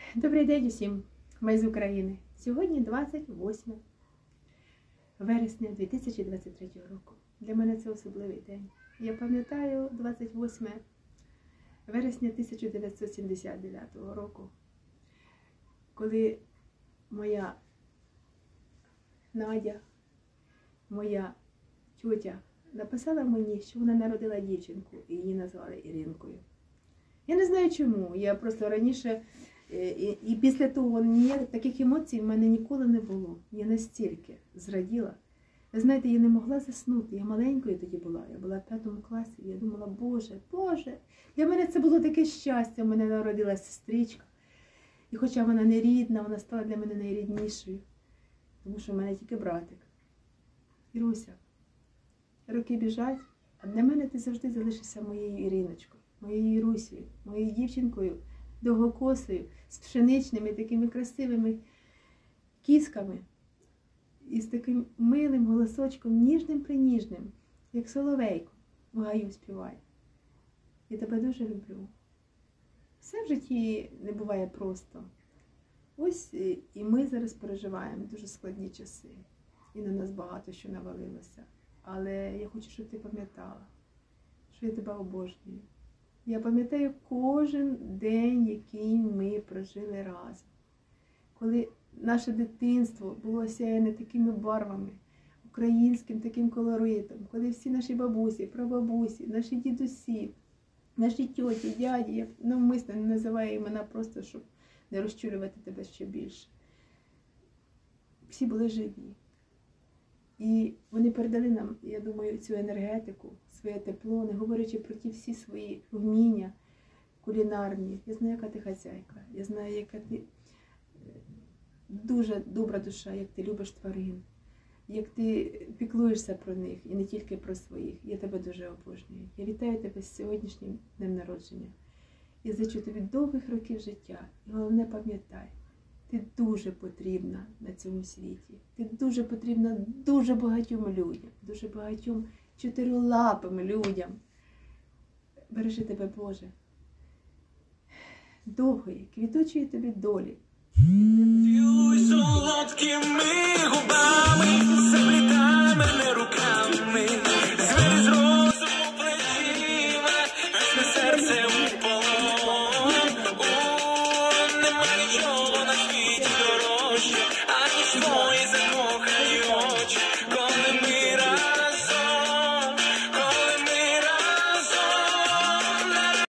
Добрий день усім, ми з України. Сьогодні 28 вересня 2023 року. Для мене це особливий день. Я пам'ятаю 28 вересня 1979 року, коли моя Надя, моя тьотя, написала мені, що вона народила дівчинку і її назвали Іринкою. Я не знаю чому, я просто раніше... І після того таких емоцій в мене ніколи не було. Я настільки зраділа. Ви знаєте, я не могла заснути. Я маленькою тоді була. Я була в 5 класі. Я думала, Боже. Для мене це було таке щастя. У мене народилася сестричка. І хоча вона не рідна, вона стала для мене найріднішою. Тому що в мене тільки братик. Іруся, роки біжать, а для мене ти завжди залишишся моєю Іриночкою, моєю Ірусею, моєю дівчинкою, довгокосою, з пшеничними такими красивими кісками і з таким милим голосочком, ніжним-приніжним, як соловейко в гаю співає. Я тебе дуже люблю. Все в житті не буває просто. Ось і ми зараз переживаємо дуже складні часи. І на нас багато що навалилося. Але я хочу, щоб ти пам'ятала, що я тебе обожнюю. Я пам'ятаю кожен день, який ми прожили разом. Коли наше дитинство було осяяне такими барвами, українським таким колоритом, коли всі наші бабусі, прабабусі, наші дідусі, наші тьоті, дяді, я навмисно не називаю імена просто, щоб не розчулювати тебе ще більше. Всі були живі. І вони передали нам, я думаю, цю енергетику, своє тепло, не говорячи про ті всі свої вміння кулінарні. Я знаю, яка ти хазяйка, я знаю, яка ти дуже добра душа, як ти любиш тварин, як ти піклуєшся про них і не тільки про своїх. Я тебе дуже обожнюю. Я вітаю тебе з сьогоднішнім днем народження. Я зичу тобі довгих років життя. І головне, пам'ятай, ти дуже потрібна на цьому світі. Ти дуже потрібна дуже багатьом людям, дуже багатьом чотирилапим людям. Бережи тебе, Боже. Довгої, квітучої тобі долі. Цілуй солодкими губами, заплітай мене руками, звери з розуму плечима, аж на серце у полон. Нема нічого на світі дорожче, аніж твоє